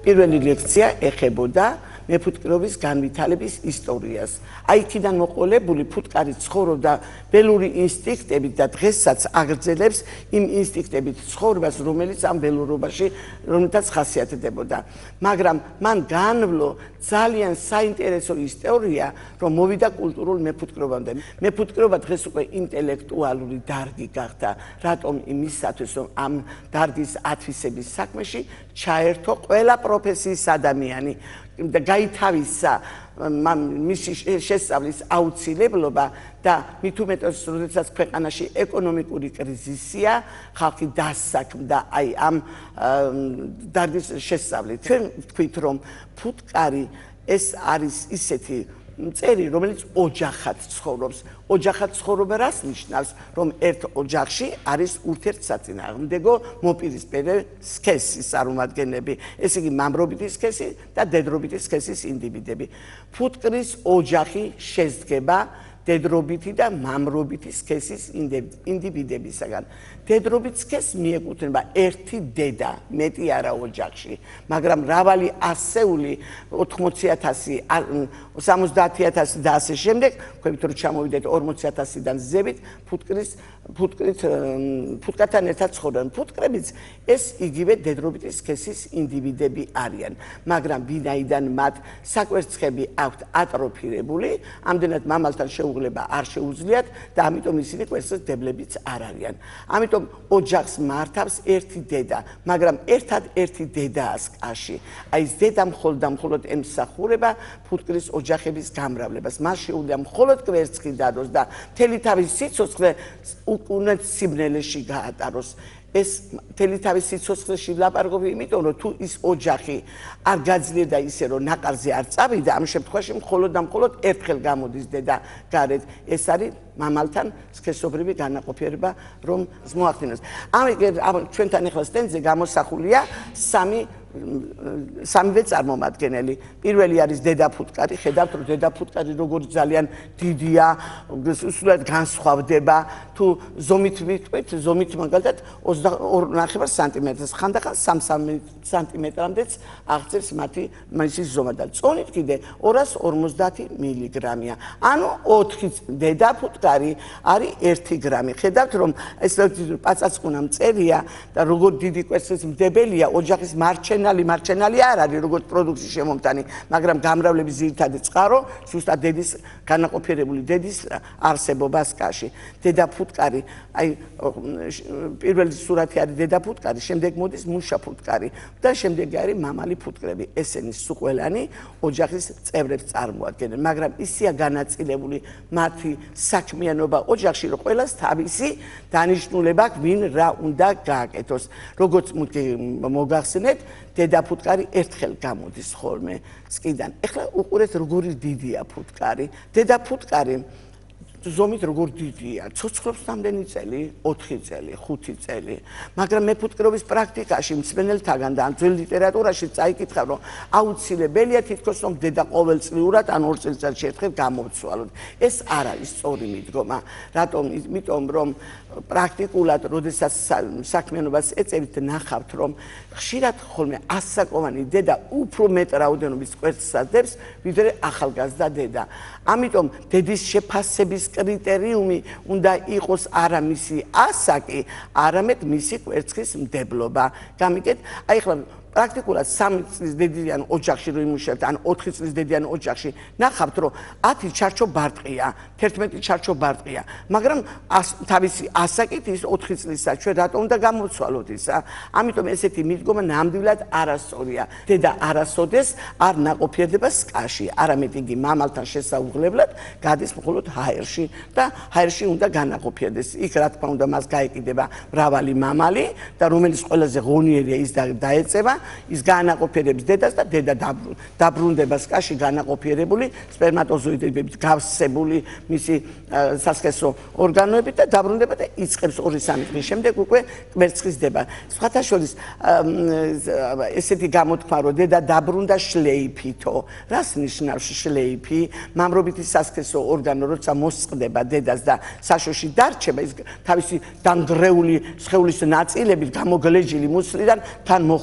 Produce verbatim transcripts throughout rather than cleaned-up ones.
პირველი ლექცია ეხებოდა მეფუტკრეობის განვითარების ისტორიას. Აი იქიდან მოყოლებული ფუტკარი ცხოვრობდა ველური ინსტინქტებით და დღესაც აგრძელებს იმ ინსტინქტებით ცხოვრებას, რომელიც ამ ველურობაში რომელთაც ხასიათდებოდა. მაგრამ მან განვლო ძალიან საინტერესო ისტორია, რომ მოვიდა კულტურულ მეფუტკრეობამდე. მეფუტკრეობა დღეს უკვე ინტელექტუალური დარგი გახდა, რატომ იმისათვის, რომ ამ დარგის ათვისების საქმეში ჩაერთო ყველა პროფესიის ადამიანი და გაითავისა მისი შესწავლის აუცილებლობა და მით უმეტეს, როდესაც ქვეყანაში ეკონომიკური კრიზისია, ხალხი დასაქმდა აი ამ დარგის შესწავლით. ჩვენ ვთქვით, რომ ფუტკარი ეს არის ისეთი მწერი, რომელიც ოჯახად ცხოვრობს. ოჯახად ცხოვრობა რას ნიშნავს, რომ ერთ ოჯახში არის ურთიერთსაწინააღმდეგო მოპირისპირე სქესის წარმომადგენლები, ეს იგი მამრობითი სქესი და დედრობითი სქესის ინდივიდები. ფუტკრის ოჯახი შედგება დედრობითი და მამრობითი სქესის ინდივიდებისაგან. დედრობით სქესს მიეკუთვნება ერთი დედა, მეტი არა ოჯახში, მაგრამ მრავალი ასეული, ოთხმოცი ათასი, სამოცდაათი ათასი და ასე შემდეგ, ხვდებით რომ ჩამოვიდეთ ორმოცი ათასიდან ზევით, ფუტკრის ფუტკრით ფუტკართან ერთად ცხოვრობენ. ფუტკრებიც ეს იგივე დედრობითი სქესის ინდივიდები არიან, მაგრამ ვინაიდან მათ საკვერცხები აქვთ ატროფირებული, ამდენად მამალთან შეუღლება არ შეუძლიათ და ამიტომ ისინი კვერცხდებლებიც არ არიან. ამიტომ ოჯახს მართავს ერთი დედა, მაგრამ ერთად ერთი დედაა სკაში. აი ეს დედა მხოლოდ და მხოლოდ ემსახურება ფუტკრის ოჯახების გამრავლებას. მას შეუძლია მხოლოდ კვერცხი დადოს და მთელი თავის სიცოცხლე უკუნეთ სიბნელეში გაატაროს. ეს მთელი თავის სიცოცხლეში ლაპარაკობ იმიტომ, რომ თუ ის ოჯახი არ გაძლიერდა ისე, რომ ნაყარზე არ წავიდა, ამ შემთხვევაში მხოლოდ და მხოლოდ ერთხელ გამოდის დედა გარეთ. ეს არის მამალთან სქესობრივი განაყოფიერება, რომ მოახდინოს. ამ ჩვენთან ახლა სტენდზე გამოსახულია სამი სამივე წარმომადგენელი. პირველი არის დედა ფუტკარი, ხედავთ რომ დედა ფუტკარი როგორ ძალიან დიდია, სულად განსხვავდება, თუ ზომით ვიტყვით, ზომით მაგალითად ოცდაორი ნახევარ სანტიმეტრს, ხანდახან სამ სანტიმეტრამდეც აღწევს მათი მისი ზომა და წონით კიდე ორას ორმოცდაათი მილიგრამია. ანუ ოთხი დედა ფუტკარი არის ერთი გრამი. ხედავთ რომ ეს პაწაწკუნა მწერია და როგორ დიდი კვერცხის მდებელია, ოჯახის მარჩენალი მარჩენალი არ არის როგორც პროდუქტის შემომტანი, მაგრამ გამრავლების ძირითადი წყარო ზუსტად დედის განაყოფიერებული დედის არსებობა სკაში. დედა ფუტკარი, აი პირველი სურათი არის დედა ფუტკარი, შემდეგ მოდის მუშა ფუტკარი და შემდეგ არის მამალი ფუტკრები. ესენი სუყველანი ოჯახის წევრებს წარმოადგენენ, მაგრამ ისია განაწილებული მათი საქმიანობა ოჯახში, რომ ყველას თავისი დანიშნულება აქვს, ვინ რა უნდა გააკეთოს. როგორც მოგახსენეთ, დედა ფუტკარი ერთხელ გამოდის ხოლმე სკიდან. ეხლა უყურეთ როგორი დიდია ფუტკარი. დედა ფუტკარი ზომით როგორ დიდია, ცოცხლობს რამდენი წელი? ოთხი წელი, ხუთი წელი. მაგრამ მეფუტკრეობის პრაქტიკაში მსმენელთაგან და ძველ ლიტერატურაში წაიკითხა, რომ აუცილებელია თითქოს რომ დედა ყოველწლიურად ან ორ წელიწადში ერთხელ გამოცვალოთ. ეს არ არის სწორი მიდგომა. რატომ? იმიტომ რომ პრაქტიკულად, როდესაც საქმიანობას ეწევით, ნახავთ, რომ ხშირად ხოლმე ასაკოვანი დედა უფრო მეტ რაოდენობის კვერცხს ადებს, ვიდრე ახალგაზრდა დედა. ამიტომ დედის შეფასების კრიტერიუმი უნდა იყოს არა მისი ასაკი, არამედ მისი კვერცხის მდებლობა. გამიგეთ? აი ახლა პრაქტიკულად სამი წლის დედიან ოჯახში რო იმუშავებთ, ან ოთხი წლის დედიან ოჯახში, ნახავთ, რომ ათი ჩარჩო ბარტყია, თერთმეტი ჩარჩო ბარტყია, მაგრამ თავისი ასაკით ის ოთხი წლისა ჩვენ რატომ უნდა გამოცვალოთ ისა? ამიტომ ესეთი მიდგომა ნამდვილად არასწორია. დედა არასოდეს არ ნაყოფიერდება სკაში, არამედ იგი მამალთან შესაუღლებლად გადის მხოლოდ ჰაერში და ჰაერში უნდა განაყოფიერდეს. იქ რა თქმა უნდა მას გაეკიდება მრავალი მამალი და რომელიც ყველაზე ღონიერია ის დაეწევა, ის განაყოფიერებს დედას და დედა დაბრუნდება სკაში განაყოფიერებული სპერმატოზოიდებით გავსებული მისი სასქესო ორგანოებით და დაბრუნდება და იწყებს ორი სამი დღის შემდეგ უკვე კვერცხის დება. სხვათა შორის ესეთი გამოთქმა, რომ დედა დაბრუნდა შლეიფითო. რას ნიშნავს შლეიფი? მამრობითი სასქესო ორგანო როცა მოსწყდება დედას და საშოში დარჩება, ის თავისი დანგრეული სხეულის ნაწილებით გამოგლეჯილი მუცლიდან თან მოხვება.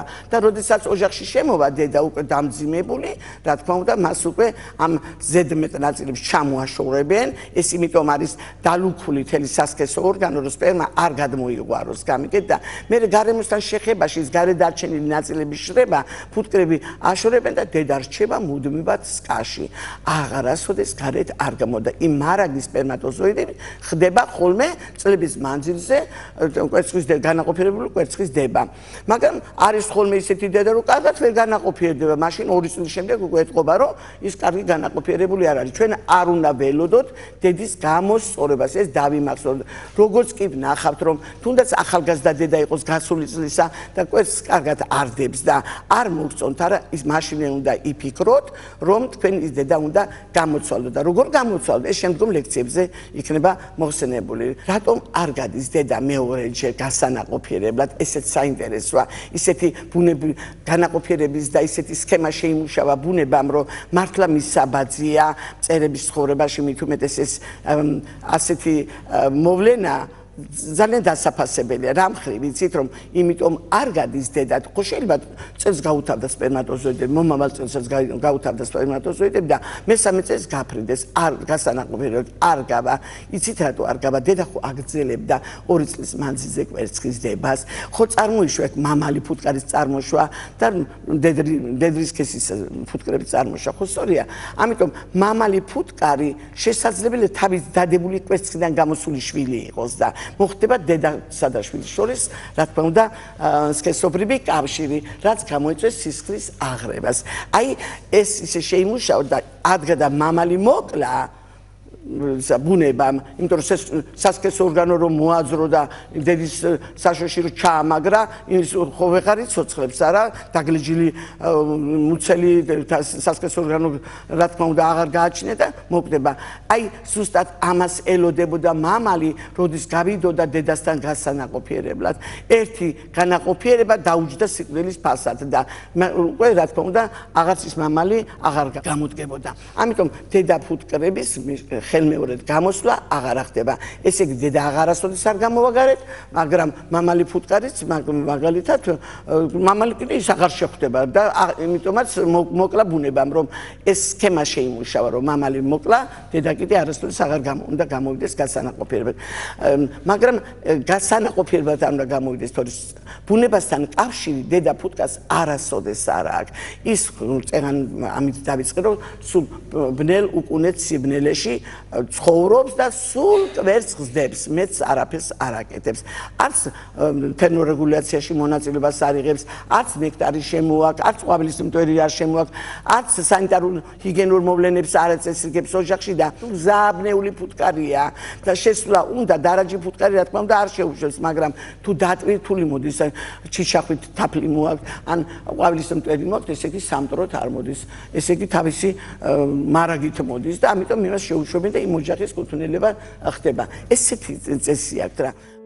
და როდესაც ოჯახში შემოვა დედა უკვე დამძიმებული, რა თქმა უნდა, მას უკვე ამ ზედმეტ ნაწილებს ჩამოაშორებენ, ეს იმიტომ არის დალუქული თელი სასქესო ორგანო, რომ სპერმა არ გადმოიღვაროს გამიგეთ და მე გარემოსთან შეხებაში ის გარედარჩენილი ნაწილების შრება ფუტკრები აშორებენ და დედა რჩება მუდმივად სკაში. აღარასოდეს გარეთ არ გამოდა. იმ მარაგი სპერმატოზოიდები ხდება ხოლმე წლების მანძილზე კვერცხის განაყოფიერებული კვერცხის დება. მაგრამ არის ხოლმე ისეთი დედა, რომ კარგად ვერ განაყოფიერდება, მაშინ ორი წლის შემდეგ უკვე ეთყობა, რომ ის კარგი განაყოფიერებული არ არის. ჩვენ არ უნდა ველოდოთ დედის გამოსწორებას, ეს დავიმახსოვროთ. როგორც კი ვნახავთ, რომ თუნდაც ახალგაზრდა დედა იყოს გასული წლისა და კვერცხს კარგად არ დებს და არ მოგწონთ, არა, ის მაშინ უნდა იფიქროთ, რომ თქვენ ის დედა უნდა გამოცვალოთ და როგორ გამოცვალოთ, ეს შემდგომ ლექციებზე იქნება მოხსენებული. რატომ არ გადის დედა მეორეჯერ გასანაყოფიერებლად, ესეც საინტერესოა. ისეთი ბუნები განაყოფიერების და ისეთი სქემა შეიმუშავა ბუნებამ, რომ მართლა მისაბაძია წერების ცხოვრებაში მით უმეტეს ეს ასეთი მოვლენა ძალიან დასაფასებელია. რა მხრივ იცით, რომ იმიტომ არ გადის დედა, ხო შეიძლება წელს გაუთავდა სპერმატოზოიდები, მომავალ წელსაც გაუთავდა სპერმატოზოიდები და მესამე წელს გაფრინდეს, არ გასანაყოფიერებლად არ გავა. იცით რატო არ გავა? დედა ხო აგრძელებდა ორი წლის მანძილზე კვერცხის დებას, ხო წარმოიშვა ეგ მამალი ფუტკარის წარმოშვა და დედრის ქესის ფუტკრების წარმოშვა, ხო სწორია? ამიტომ მამალი ფუტკარი შესაძლებელია თავის დადებული კვერცხიდან გამოსული შვილი იყოს და მოხდება დედასა და შვილის შორის, რა თქმა უნდა, სქესობრივი კავშირი, რაც გამოიწვევს სისხლის აღრევას. აი, ეს ისე შეიმუშავა და ადგა და მამალი მოკლა ბუნებამ, იმიტომ რომ სასქესო ორგანო რომ მოაძრო და დედის საშოში რომ ჩაამაგრა, ის ხო ვეღარ იცოცხლებს, არა, დაგლეჯილი მუცელი სასქესო ორგანო რა თქმა უნდა აღარ გააჩნია და მოკვდება. აი, ზუსტად ამას ელოდებოდა მამალი, როდის გავიდოდა დედასთან გასანაყოფიერებლად. ერთი განაყოფიერება დაუჯდა სიკვდილის ფასად და უკვე რა თქმა უნდა აღარც ის მამალი აღარ გამოდგებოდა. ამიტომ დედა ფუტკრების ხელმეორედ გამოსვლა აღარ ხდება. ესე იგი დედა აღარასოდეს არ გამოვაგარეთ, მაგრამ მამალი ფუტკარიც მაგალითად მამალი კიდე ის აღარ შეხვდება და იმიტომაც მოკლა ბუნებამ, რომ ეს სქემა შეიმუშავა, რომ მამალი მოკლა, დედა კიდე არასოდეს აღარ უნდა გამოვიდეს გასანაყოფიერებლად. მაგრამ გასანაყოფიერებლად არ უნდა გამოვიდეს, თორე ბუნებასთან კავშირი დედა ფუტკარს არასოდეს არ აქვს. ის წეგან ამით დავიწყე, რომ სულ ბნელ უკუნეთ სიბნელეში ცხოვრობს და სულ კვერცხს დებს, მეც არაფერს არ აკეთებს. არც თერმორეგულაციაში მონაწილეობას არ იღებს, არც ნექტარი შემოაქვს, არც ყვავილის მტვერი არ შემოაქვს, არც სანიტარულ ჰიგიენურ მოვლენებს არ აწესრიგებს ოჯახში და ზააბნეული ფუტკარია და შესვლა უნდა დარაჯი ფუტკარი რა თქმა უნდა არ შეუშვებს, მაგრამ თუ დატვირთული მოდის, ჩიჩახვით თაფლი მოაქვს, ან ყვავილის მტვერი მოაქვს, ესე იგი სამტროთ არ მოდის, ესე იგი თავისი მარაგით მოდის და ამიტომ იმას შეუშვებენ და იმ ოჯახის კუთვნილება ხდება. ესეთი წესი აქვს რა.